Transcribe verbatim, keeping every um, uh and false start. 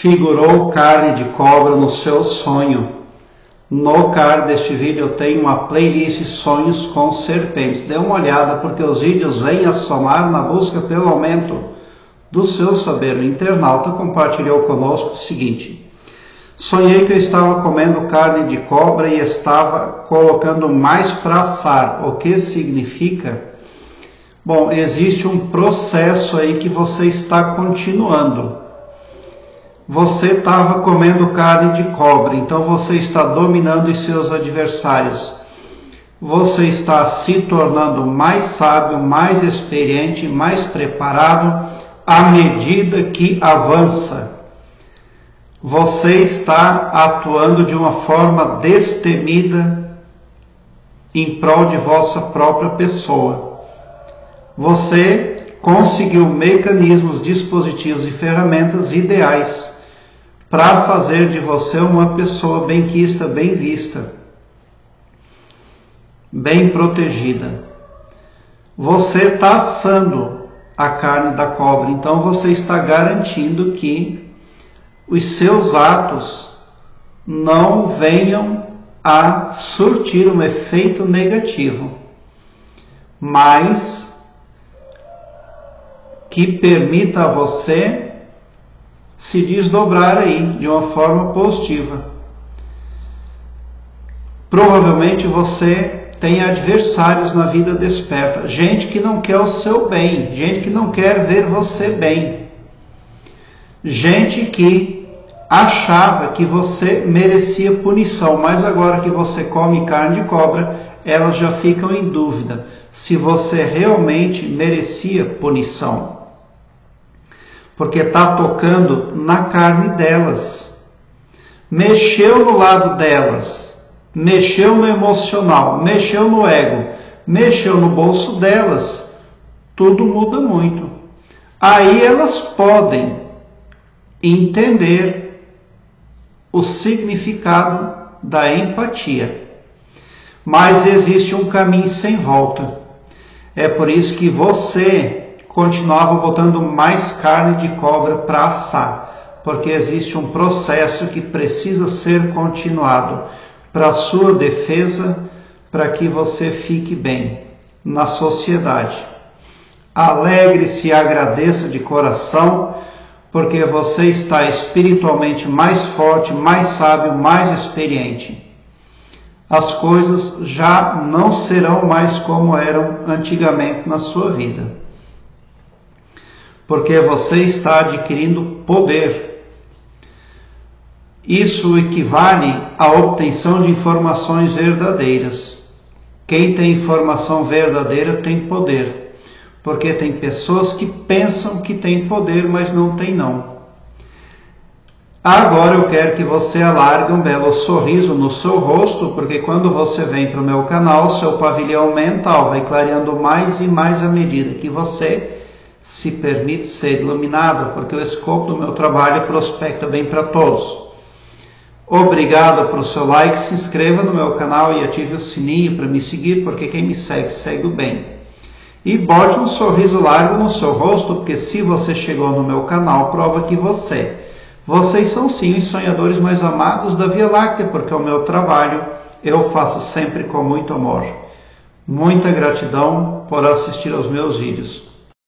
figurou carne de cobra no seu sonho. No card deste vídeo eu tenho uma playlist Sonhos com Serpentes. Dê uma olhada porque os vídeos vêm a somar na busca pelo aumento do seu saber. O internauta compartilhou conosco o seguinte: sonhei que eu estava comendo carne de cobra e estava colocando mais para assar. O que significa? Bom, existe um processo aí que você está continuando. Você estava comendo carne de cobra, então você está dominando os seus adversários. Você está se tornando mais sábio, mais experiente, mais preparado à medida que avança. Você está atuando de uma forma destemida em prol de vossa própria pessoa. Você conseguiu mecanismos, dispositivos e ferramentas ideais para fazer de você uma pessoa benquista, bem vista, bem protegida. Você está assando a carne da cobra, então você está garantindo que os seus atos não venham a surtir um efeito negativo, mas que permita a você se desdobrar aí de uma forma positiva. Provavelmente você tem adversários na vida desperta, gente que não quer o seu bem, gente que não quer ver você bem, gente que achava que você merecia punição, mas agora que você come carne de cobra, elas já ficam em dúvida se você realmente merecia punição. Porque está tocando na carne delas, mexeu no lado delas, mexeu no emocional, mexeu no ego, mexeu no bolso delas, tudo muda muito. Aí elas podem entender o significado da empatia, mas existe um caminho sem volta. É por isso que você continuava botando mais carne de cobra para assar, porque existe um processo que precisa ser continuado para a sua defesa, para que você fique bem na sociedade. Alegre-se e agradeça de coração, porque você está espiritualmente mais forte, mais sábio, mais experiente. As coisas já não serão mais como eram antigamente na sua vida, porque você está adquirindo poder. Isso equivale à obtenção de informações verdadeiras. Quem tem informação verdadeira tem poder, porque tem pessoas que pensam que tem poder, mas não tem não. Agora eu quero que você alargue um belo sorriso no seu rosto, porque quando você vem para o meu canal, seu pavilhão mental vai clareando mais e mais à medida que você se permite ser iluminado, porque o escopo do meu trabalho prospecta bem para todos. Obrigado pelo seu like, se inscreva no meu canal e ative o sininho para me seguir, porque quem me segue, segue o bem. E bote um sorriso largo no seu rosto, porque se você chegou no meu canal, prova que você, vocês são sim os sonhadores mais amados da Via Láctea, porque o meu trabalho eu faço sempre com muito amor. Muita gratidão por assistir aos meus vídeos.